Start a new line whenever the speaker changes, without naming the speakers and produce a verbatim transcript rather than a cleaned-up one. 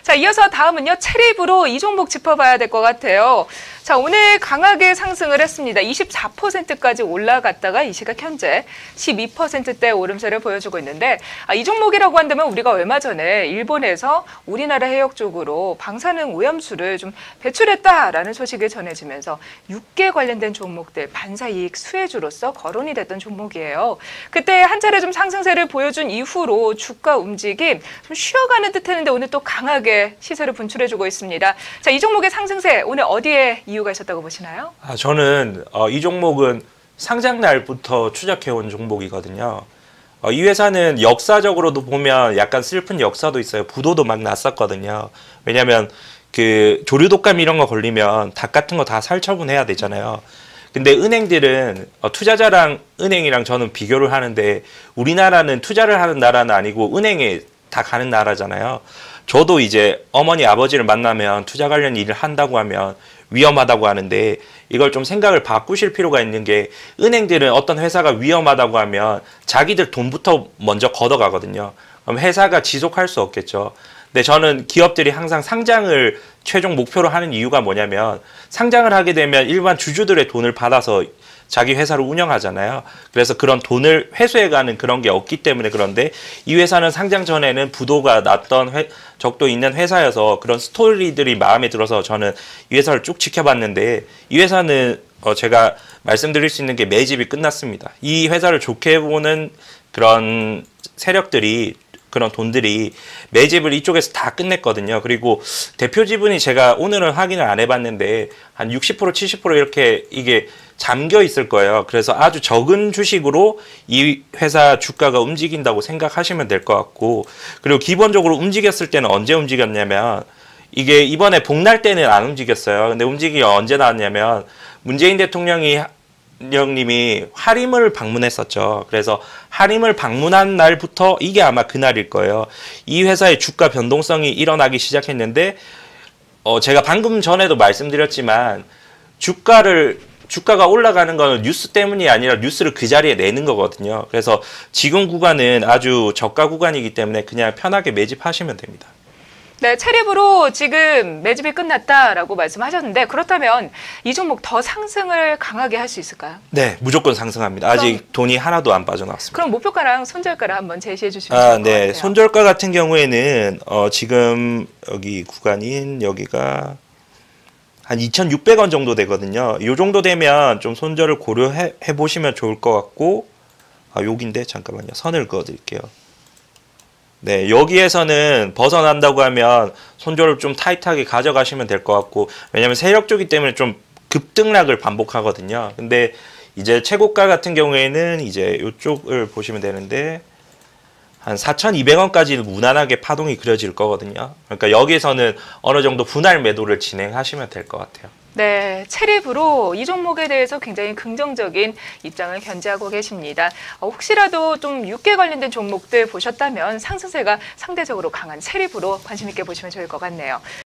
자, 이어서 다음은요. 체립으로 이 종목 짚어봐야 될 것 같아요. 자, 오늘 강하게 상승을 했습니다. 이십사 퍼센트까지 올라갔다가 이 시각 현재 십이 퍼센트대 오름세를 보여주고 있는데, 아, 이 종목이라고 한다면 우리가 얼마 전에 일본에서 우리나라 해역 쪽으로 방사능 오염수를 좀 배출했다라는 소식이 전해지면서 육계 관련된 종목들 반사이익 수혜주로서 거론이 됐던 종목이에요. 그때 한 차례 좀 상승세를 보여준 이후로 주가 움직임 좀 쉬어가는 듯했는데 오늘 또 강하게 시세를 분출해주고 있습니다. 자, 이 종목의 상승세 오늘 어디에 이유가 있었다고 보시나요?
아, 저는 어, 이 종목은 상장 날부터 추적해온 종목이거든요. 어, 이 회사는 역사적으로도 보면 약간 슬픈 역사도 있어요. 부도도 막 났었거든요. 왜냐하면 그 조류 독감 이런 거 걸리면 닭 같은 거 다 살처분해야 되잖아요. 근데 은행들은 어, 투자자랑 은행이랑 저는 비교를 하는데 우리나라는 투자를 하는 나라는 아니고 은행에 다 가는 나라잖아요. 저도 이제 어머니 아버지를 만나면 투자 관련 일을 한다고 하면 위험하다고 하는데 이걸 좀 생각을 바꾸실 필요가 있는 게 은행들은 어떤 회사가 위험하다고 하면 자기들 돈부터 먼저 걷어가거든요. 그럼 회사가 지속할 수 없겠죠. 근데 저는 기업들이 항상 상장을 최종 목표로 하는 이유가 뭐냐면 상장을 하게 되면 일반 주주들의 돈을 받아서 자기 회사를 운영하잖아요. 그래서 그런 돈을 회수해가는 그런 게 없기 때문에 그런데 이 회사는 상장 전에는 부도가 났던 회, 적도 있는 회사여서 그런 스토리들이 마음에 들어서 저는 이 회사를 쭉 지켜봤는데 이 회사는 어 제가 말씀드릴 수 있는 게 매집이 끝났습니다. 이 회사를 좋게 보는 그런 세력들이 그런 돈들이 매집을 이쪽에서 다 끝냈거든요. 그리고 대표 지분이 제가 오늘은 확인을 안 해봤는데 한 육십 퍼센트 칠십 퍼센트 이렇게 이게 잠겨 있을 거예요. 그래서 아주 적은 주식으로 이 회사 주가가 움직인다고 생각하시면 될 것 같고, 그리고 기본적으로 움직였을 때는 언제 움직였냐면 이게 이번에 복날 때는 안 움직였어요. 근데 움직임이 언제 나왔냐면 문재인 대통령이 님이 하림을 방문했었죠. 그래서 하림을 방문한 날부터 이게 아마 그날일 거예요. 이 회사의 주가 변동성이 일어나기 시작했는데 어 제가 방금 전에도 말씀드렸지만 주가를 주가가 올라가는 건 뉴스 때문이 아니라 뉴스를 그 자리에 내는 거거든요. 그래서 지금 구간은 아주 저가 구간이기 때문에 그냥 편하게 매집하시면 됩니다.
네, 체립으로 지금 매집이 끝났다라고 말씀하셨는데 그렇다면 이 종목 더 상승을 강하게 할 수 있을까요?
네, 무조건 상승합니다.
그럼,
아직 돈이 하나도 안 빠져나왔습니다.
그럼 목표가랑 손절가를 한번 제시해 주시면
아,
좋을 것
네.
같아요.
손절가 같은 경우에는 어, 지금 여기 구간인 여기가 한 이천육백 원 정도 되거든요. 이 정도 되면 좀 손절을 고려해 보시면 좋을 것 같고, 아, 여기인데 잠깐만요. 선을 그어 드릴게요. 네, 여기에서는 벗어난다고 하면 손절을 좀 타이트하게 가져가시면 될 것 같고, 왜냐면 세력 쪽이기 때문에 좀 급등락을 반복하거든요. 근데 이제 최고가 같은 경우에는 이제 이쪽을 보시면 되는데 한 사천이백 원까지 무난하게 파동이 그려질 거거든요. 그러니까 여기에서는 어느 정도 분할 매도를 진행하시면 될 것 같아요.
네, 체립으로 이 종목에 대해서 굉장히 긍정적인 입장을 견지하고 계십니다. 어, 혹시라도 좀 육계 관련된 종목들 보셨다면 상승세가 상대적으로 강한 체립으로 관심 있게 보시면 좋을 것 같네요.